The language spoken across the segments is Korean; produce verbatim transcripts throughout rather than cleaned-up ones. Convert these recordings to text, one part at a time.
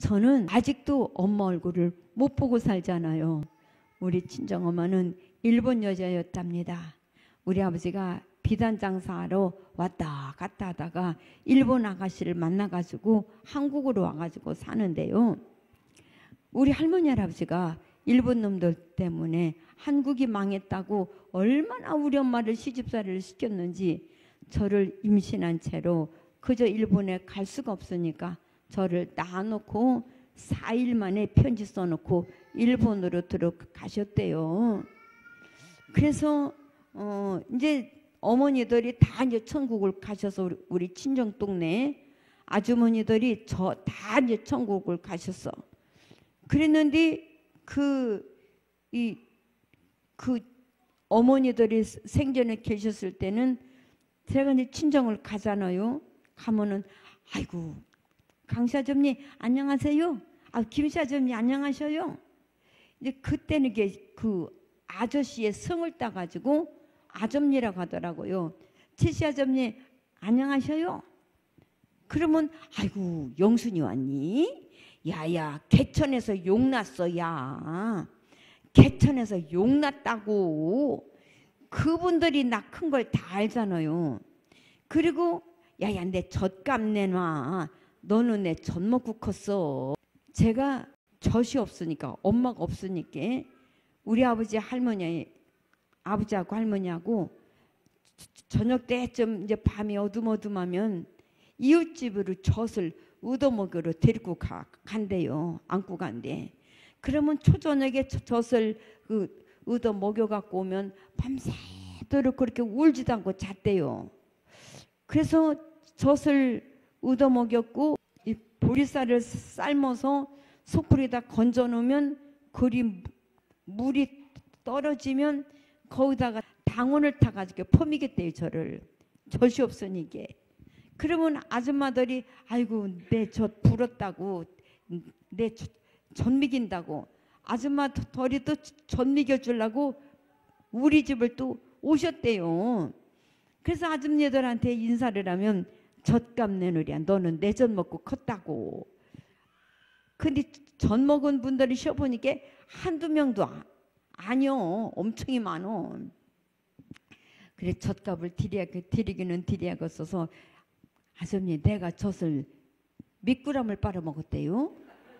저는 아직도 엄마 얼굴을 못 보고 살잖아요. 우리 친정엄마는 일본 여자였답니다. 우리 아버지가 비단 장사하러 왔다 갔다 하다가 일본 아가씨를 만나가지고 한국으로 와가지고 사는데요. 우리 할머니 할아버지가 일본 놈들 때문에 한국이 망했다고 얼마나 우리 엄마를 시집살이를 시켰는지 저를 임신한 채로 그저 일본에 갈 수가 없으니까 저를 낳아놓고 사 일 만에 편지 써놓고 일본으로 들어가셨대요. 그래서 어 이제 어머니들이 다 이제 천국을 가셔서 우리, 우리 친정 동네 아주머니들이 저 다 이제 천국을 가셨어. 그랬는데 그 이 그 어머니들이 생전에 계셨을 때는 제가 이제 친정을 가잖아요. 가면은 아이고 강사점님 안녕하세요. 아 김사점님 안녕하셔요. 이제 그때는 이게 그 아저씨의 성을 따가지고 아점니라고 하더라고요. 최시아점님 안녕하셔요. 그러면 아이고 영순이 왔니? 야야 개천에서 용났어 야. 개천에서 용났다고. 그분들이 나 큰 걸 다 알잖아요. 그리고 야야 내 젖값 내놔. 너는 내 젖 먹고 컸어. 제가 젖이 없으니까 엄마가 없으니까 우리 아버지 할머니 아버지하고 할머니하고 저녁 때쯤 이제 밤이 어둠어둠하면 이웃집으로 젖을 얻어먹으러 데리고 가, 간대요. 안고 간대. 그러면 초저녁에 젖을 그 얻어 먹여갖고 오면 밤새도록 그렇게 울지도 않고 잤대요. 그래서 젖을 얻어 먹였고 이 보리쌀을 삶아서 솥불에다 건져 놓으면 그리 물이 떨어지면 거기다가 당원을 타가지고 퍼미겠대요. 저를. 젖이 없으니까. 그러면 아줌마들이 아이고 내 젖 불었다고 내 젖 미긴다고 아줌마들이 또 젖 미겨주려고 우리 집을 또 오셨대요. 그래서 아줌마들한테 인사를 하면 젖값 내놓으랴. 너는 내 젖 먹고 컸다고. 근데 젖 먹은 분들이 쉬어보니까 한두 명도 아, 아니요. 엄청이 많어. 그래 젖값을 드려, 드리기는 드려야겠어서 아줌니 내가 젖을 몇 그램을 빨아먹었대요?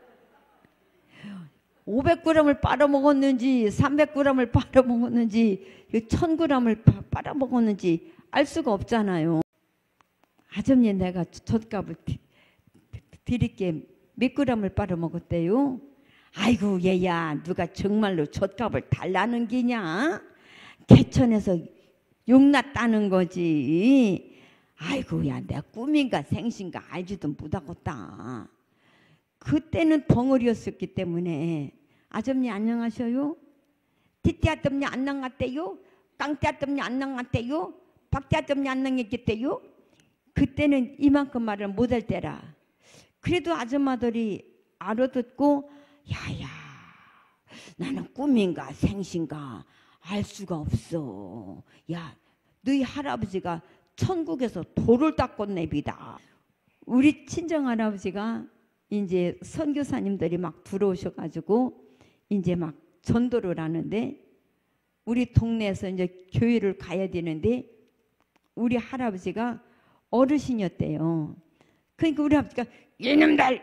오백 그램을 빨아먹었는지 삼백 그램을 빨아먹었는지 천 그램을 빨아먹었는지 알 수가 없잖아요. 아줌니 내가 젖값을 드릴게 몇 그램을 빨아먹었대요? 아이고 얘야 누가 정말로 젖값을 달라는 기냐? 개천에서 용났다는 거지. 아이고 야 내가 꿈인가 생신가 알지도 못하겠다. 그때는 벙어리였었기 때문에 아줌니 안녕하셔요? 티띠아tom니 안녕하대요? 깡띠아tom니 안녕하대요? 박띠아tom니 안녕했겠대요? 그때는 이만큼 말을 못할 때라. 그래도 아줌마들이 알아듣고 야야 나는 꿈인가 생신가 알 수가 없어. 야 너희 할아버지가 천국에서 돌을 닦고 내비다. 우리 친정할아버지가 이제 선교사님들이 막 들어오셔가지고 이제 막 전도를 하는데 우리 동네에서 이제 교회를 가야 되는데 우리 할아버지가 어르신이었대요. 그러니까 우리 아버지가 이놈들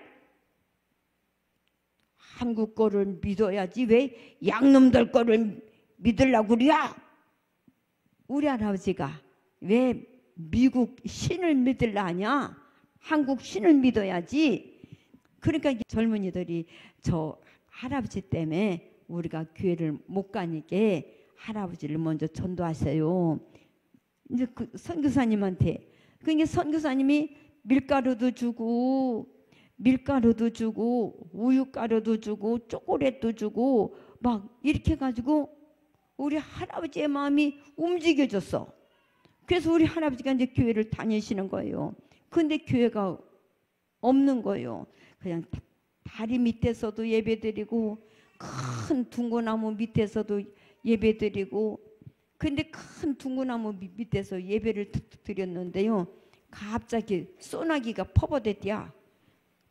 한국 거를 믿어야지 왜 양놈들 거를 믿으려고 그래? 우리 할아버지가 왜 미국 신을 믿으려 하냐? 한국 신을 믿어야지. 그러니까 젊은이들이 저 할아버지 때문에 우리가 교회를 못 가니까 할아버지를 먼저 전도하세요. 이제 그 선교사님한테 그러니까 선교사님이 밀가루도 주고 밀가루도 주고 우유가루도 주고 초콜릿도 주고 막 이렇게 가지고 우리 할아버지의 마음이 움직여졌어. 그래서 우리 할아버지가 이제 교회를 다니시는 거예요. 근데 교회가 없는 거예요. 그냥 다리 밑에서도 예배드리고 큰 둥고나무 밑에서도 예배드리고 근데 큰 둥고나무 밑에서 예배를 드렸는데요. 갑자기 소나기가 퍼버댔디야.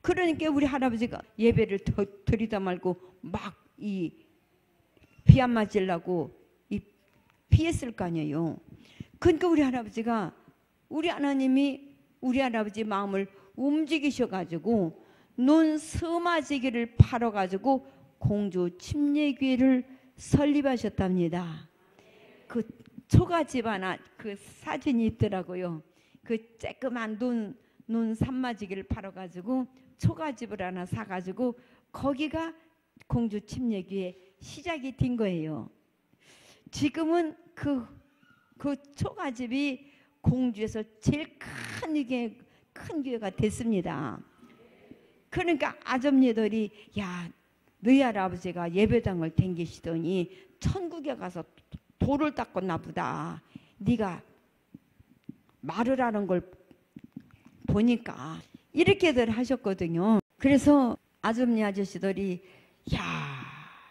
그러니까 우리 할아버지가 예배를 더 드리다 말고 막 이 비 안 맞으려고 이 피했을 거 아니에요. 그러니까 우리 할아버지가 우리 하나님이 우리 할아버지 마음을 움직이셔가지고 논 서마지기를 팔아가지고 공주 침례교회를 설립하셨답니다. 그 초가집 하나 그 사진이 있더라고요. 그 쬐끄만 논, 논 산마지기를 팔아가지고 초가집을 하나 사가지고 거기가 공주 침례교회 시작이 된 거예요. 지금은 그, 그 초가집이 공주에서 제일 큰 이게 큰 교회가 됐습니다. 그러니까 아줌니들이 야 너희 할아버지가 예배당을 댕기시더니 천국에 가서 돌을 닦았나 보다. 네가 말을 하는 걸 보니까 이렇게들 하셨거든요. 그래서 아줌니 아저씨들이 야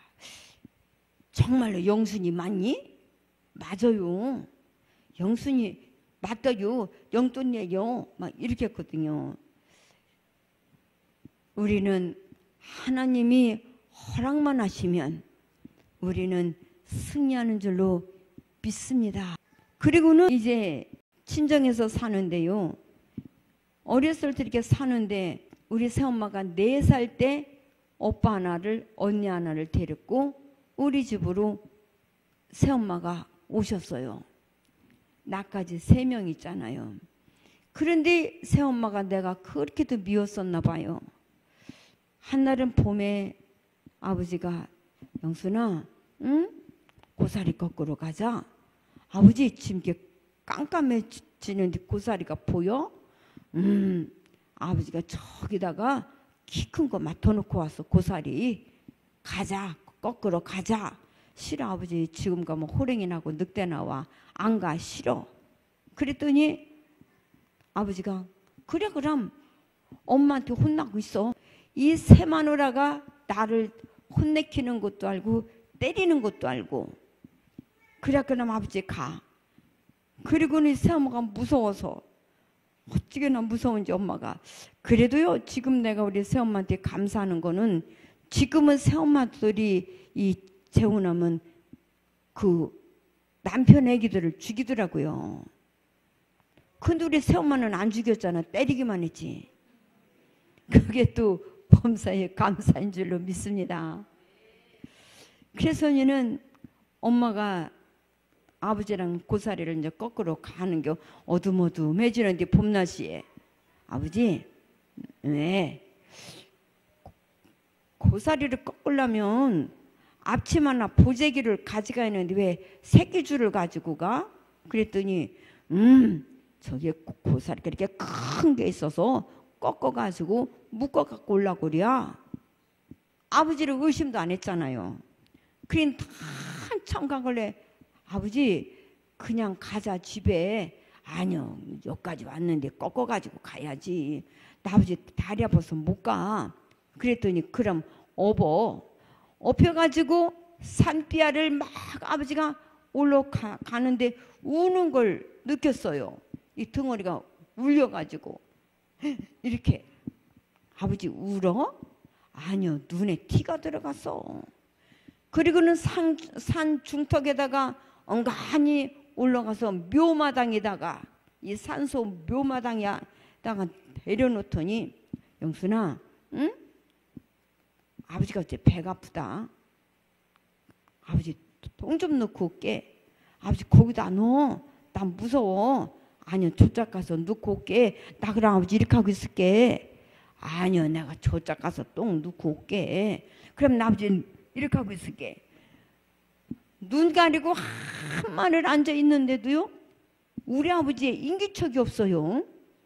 정말로 영순이 맞니? 맞아요. 영순이 맞다요. 영돈이에요. 막 이렇게 했거든요. 우리는 하나님이 허락만 하시면 우리는 승리하는 줄로 믿습니다. 그리고는 이제 친정에서 사는데요. 어렸을 때 이렇게 사는데 우리 새엄마가 네 살 때 오빠 하나를 언니 하나를 데리고 우리 집으로 새엄마가 오셨어요. 나까지 세 명 있잖아요. 그런데 새엄마가 내가 그렇게도 미웠었나 봐요. 한날은 봄에 아버지가 영순아 응? 고사리 꺾으러 가자. 아버지 지금 이렇게 깜깜해지는데 고사리가 보여? 음, 아버지가 저기다가 키 큰 거 맡아놓고 왔어. 고사리 가자. 꺾으러 가자. 싫어 아버지 지금 가면 호랭이 나고 늑대 나와. 안 가 싫어. 그랬더니 아버지가 그래 그럼 엄마한테 혼나고 있어. 이 새마누라가 나를 혼내키는 것도 알고 때리는 것도 알고. 그래 그럼 아버지 가. 그리고는 새엄마가 무서워서 어찌게나 무서운지 엄마가 그래도요 지금 내가 우리 새엄마한테 감사하는 거는 지금은 새엄마들이 이 재혼하면 그 남편 애기들을 죽이더라고요. 근데 우리 새엄마는 안 죽였잖아. 때리기만 했지. 그게 또 범사에 감사인 줄로 믿습니다. 그래서 얘는 엄마가 아버지랑 고사리를 이제 거꾸로 가는 게 어둠어둠해지는데 봄날씨에 아버지 왜 고사리를 꺾으려면 앞치마나 보재기를 가져가야 하는데 왜 새끼줄을 가지고 가? 그랬더니 음 저기에 고사리가 이렇게 큰 게 있어서 꺾어가지고 묶어갖고 올라고 그래. 아버지를 의심도 안 했잖아요. 그린 한참 가길래 아버지 그냥 가자 집에. 아니요 여기까지 왔는데 꺾어가지고 가야지. 나 아버지 다리 아파서 못 가. 그랬더니 그럼 업어. 업혀가지고 산비아를 막 아버지가 올라가는데 우는 걸 느꼈어요. 이 덩어리가 울려가지고 이렇게. 아버지 울어? 아니요 눈에 티가 들어갔어. 그리고는 산, 산 중턱에다가 엉간히 올라가서 묘마당에다가 이 산소 묘마당에다가 내려놓더니 영순아 응? 아버지가 어째 배가 아프다. 아버지 똥 좀 넣고 올게. 아버지 거기다 넣어. 난 무서워. 아니요 저쪽 가서 넣고 올게. 나 그럼 아버지 이렇게 하고 있을게. 아니요 내가 저쪽 가서 똥 넣고 올게. 그럼 나 아버지 이렇게 하고 있을게. 눈 가리고 한마늘 앉아 있는데도요 우리 아버지의 인기척이 없어요.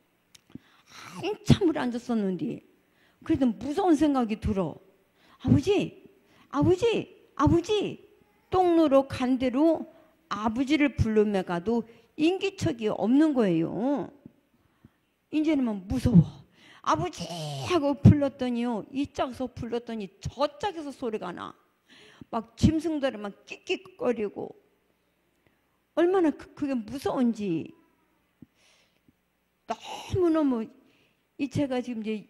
한참을 앉았었는데 그래도 무서운 생각이 들어. 아버지 아버지 아버지 똥누러 간 대로 아버지를 부르며 가도 인기척이 없는 거예요. 이제는 무서워. 아버지 하고 불렀더니요 이짝에서 불렀더니 저짝에서 소리가 나. 막 짐승들이 막 끽끽거리고. 얼마나 그, 그게 무서운지. 너무너무 이 제가 지금 이제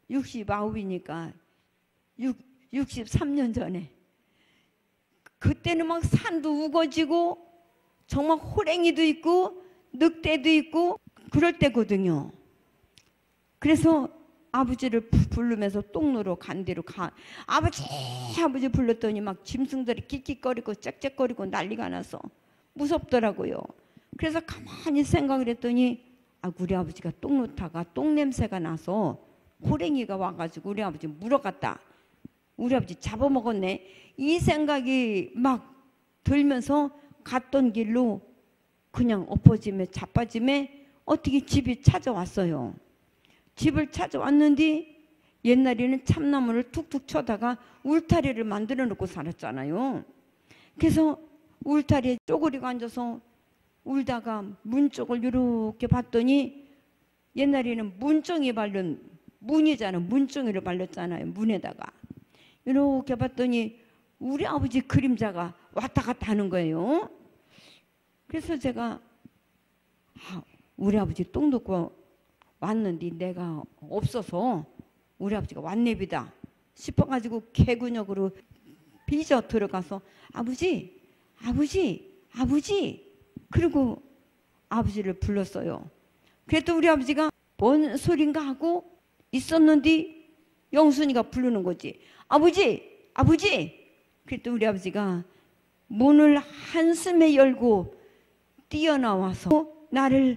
육십구이니까 육십삼 년 전에. 그때는 막 산도 우거지고 정말 호랭이도 있고 늑대도 있고 그럴 때거든요. 그래서 아버지를 부르면서 똥누로 간 데로 가. 아버지 아버지 불렀더니 막 짐승들이 끽끽거리고 짹짹거리고 난리가 나서 무섭더라고요. 그래서 가만히 생각을 했더니 아, 우리 아버지가 똥 놓다가 똥 냄새가 나서 호랭이가 와가지고 우리 아버지 물어갔다. 우리 아버지 잡아먹었네. 이 생각이 막 들면서 갔던 길로 그냥 엎어짐에 자빠짐에 어떻게 집이 찾아왔어요. 집을 찾아왔는데 옛날에는 참나무를 툭툭 쳐다가 울타리를 만들어 놓고 살았잖아요. 그래서 울타리에 쪼그리고 앉아서 울다가 문 쪽을 이렇게 봤더니 옛날에는 문종이 바른 문이잖아요. 문종이를 발렸잖아요. 문에다가 이렇게 봤더니 우리 아버지 그림자가 왔다 갔다 하는 거예요. 그래서 제가 아, 우리 아버지 똥 놓고 왔는데 내가 없어서 우리 아버지가 왔네비다 싶어가지고 개근역으로 삐져 들어가서 아버지 아버지 아버지 그리고 아버지를 불렀어요. 그래도 우리 아버지가 뭔 소린가 하고 있었는데 영순이가 부르는 거지. 아버지 아버지. 그래도 우리 아버지가 문을 한숨에 열고 뛰어나와서 나를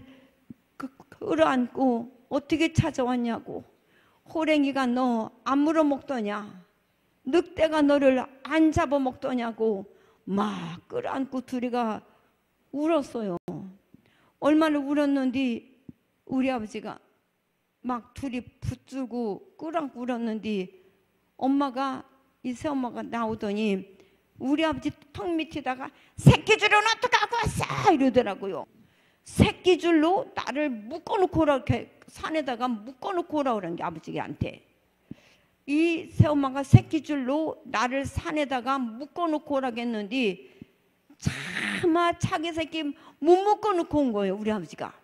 끌어안고 어떻게 찾아왔냐고. 호랭이가 너 안 물어먹더냐. 늑대가 너를 안 잡아먹더냐고 막 끌어안고 둘이가 울었어요. 얼마나 울었는데 우리 아버지가 막 둘이 붙들고 끌어안고 울었는데 엄마가 이 새엄마가 나오더니 우리 아버지 턱 밑에다가 새끼줄은 어떻게 하고 왔어 이러더라고요. 새끼줄로 나를 묶어놓고 오라 이렇게 산에다가 묶어놓고 오라 그런 게 아버지한테. 이 새엄마가 새끼줄로 나를 산에다가 묶어놓고 오라고 했는데 차마 자기 새끼 못 묶어놓고 온 거예요. 우리 아버지가.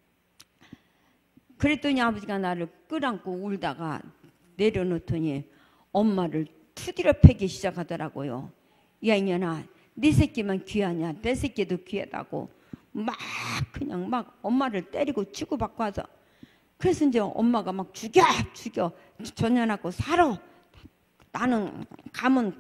그랬더니 아버지가 나를 끌어안고 울다가 내려놓더니 엄마를 투디려 패기 시작하더라고요. 야 이년아 네 새끼만 귀하냐 내 새끼도 귀하다고 막 그냥 막 엄마를 때리고 치고 받고 와서 그래서 이제 엄마가 막 죽여 죽여 전년하고 살아 나는 가면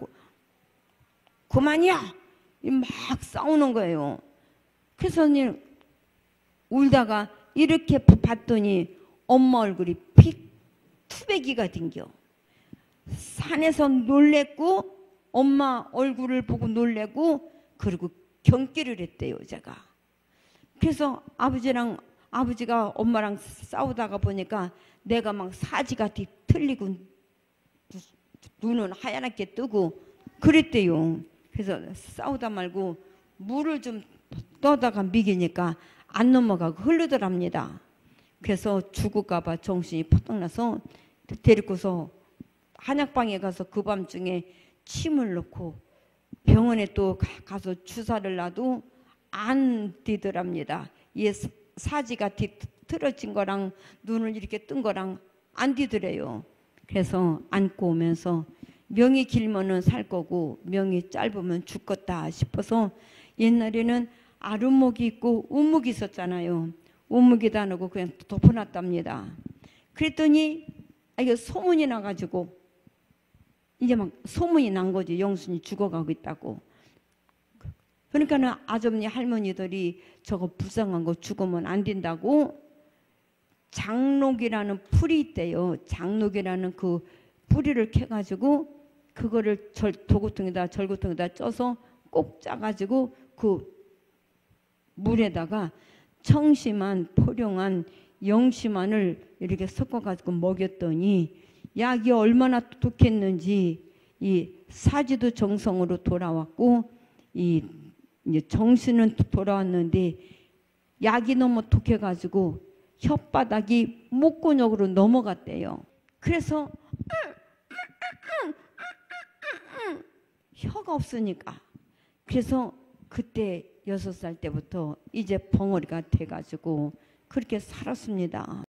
그만이야 막 싸우는 거예요. 그래서 이제 울다가 이렇게 봤더니 엄마 얼굴이 픽 투배기가 댕겨. 산에서 놀랬고 엄마 얼굴을 보고 놀래고 그리고 경기를 했대요 제가. 그래서 아버지랑 아버지가 엄마랑 싸우다가 보니까 내가 막 사지가 뒤틀리고 눈은 하얗게 뜨고 그랬대요. 그래서 싸우다 말고 물을 좀 떠다가 미기니까 안 넘어가고 흐르더랍니다. 그래서 죽을까봐 정신이 퍼뜩나서 데리고서 한약방에 가서 그 밤중에 침을 넣고 병원에 또 가서 주사를 놔도 안 뛰더랍니다. 이 사지가 뒤틀어진 거랑 눈을 이렇게 뜬 거랑 안 뛰더래요. 그래서 안고 오면서 명이 길면은 살 거고 명이 짧으면 죽겠다 싶어서 옛날에는 아랫목이 있고 우묵이 있었잖아요. 우묵이도 안 하고 그냥 덮어놨답니다. 그랬더니 아, 이거 소문이 나가지고 이제 막 소문이 난 거지. 영순이 죽어가고 있다고. 그러니까는 아주머니 할머니들이 저거 불쌍한 거 죽으면 안 된다고 장록이라는 풀이 있대요. 장록이라는 그 뿌리를 캐가지고 그거를 절, 도구통에다 절구통에다 쪄서 꼭 짜가지고 그 물에다가 청심한 포령한 영심한을 이렇게 섞어가지고 먹였더니 약이 얼마나 독했는지 이 사지도 정성으로 돌아왔고 이 이제 정신은 돌아왔는데 약이 너무 독해가지고 혓바닥이 목근육으로 넘어갔대요. 그래서 혀가 없으니까 그래서 그때 여섯 살 때부터 이제 벙어리가 돼가지고 그렇게 살았습니다.